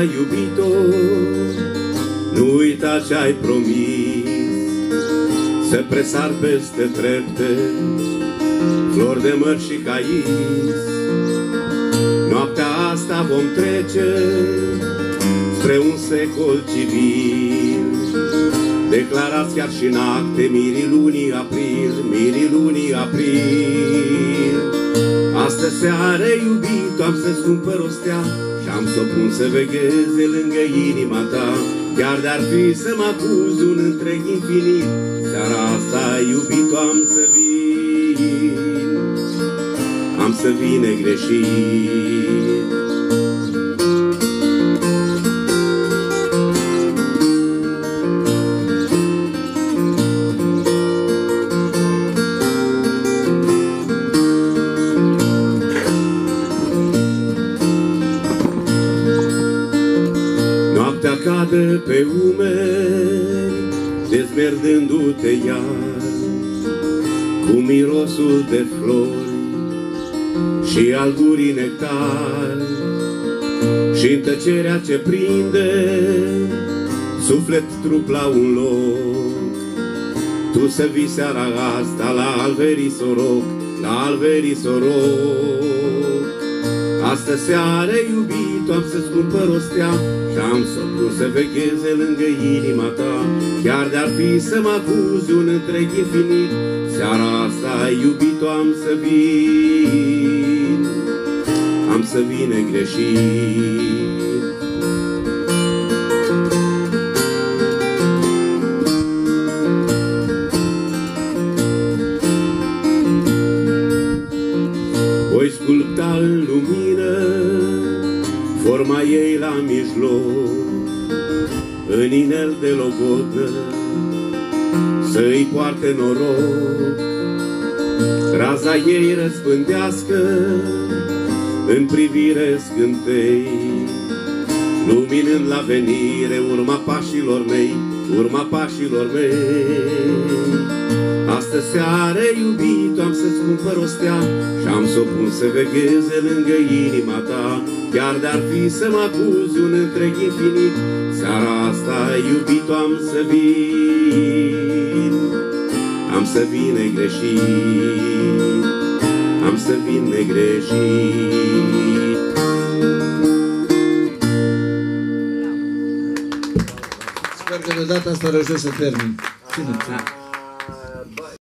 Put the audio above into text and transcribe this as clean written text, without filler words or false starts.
iubito, nu uita ce-ai promis, să presar peste trepte flori de măr și cais. Noaptea asta vom trece spre un secol civil, declarați chiar și în acte mirii lunii april, mirii lunii april. Astă seară, iubito, am să-ți cumpăr o stea și am să o pun să vegheze lângă inima ta. Chiar de-ar fi să mă acuzi un întreg infinit, seara asta, iubito, am să vin, am să vin negreșit. Noaptea cade pe umeri, dezmerdându-te iar, cu mirosul de flori și al gurii nectar. Și în tăcerea ce prinde suflet trup la un loc, tu să vii seara asta la Alverii Soroc, la Alverii Soroc. Astă seară, iubito, am să-ți cumpăr o stea și am să o pun să vegheze lângă inima ta. Chiar de-ar fi să mă acuzi un întreg infinit, seara asta, iubito, am să vin, am să vin negreșit. Voi sculpta în lumină forma ei la mijloc, în inel de logodnă să-i poarte noroc. Raza ei răspândească în privire scântei, luminând la venire urma pașilor mei, urma pașilor mei. Astă seară, iubito, am să-ți cumpăr o stea și am să o pun să vegheze lângă inima ta. Chiar de-ar fi să mă acuzi un întreg infinit, seara asta, iubito, am să vin, am să vin negreșit, am să vin negreșit. Sper că de data asta reușesc să termin. Cine?